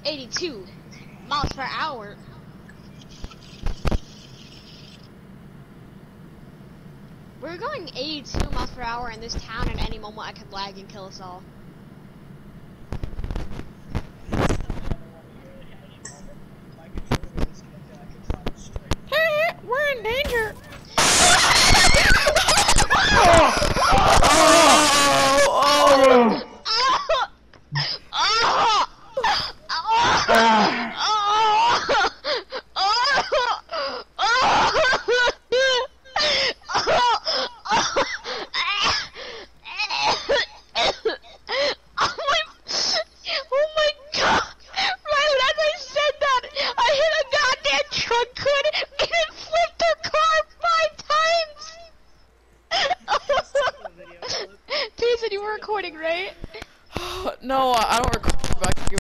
82 miles per hour. We're going 82 miles per hour in this town. At any moment, I could lag and kill us all. We're in danger.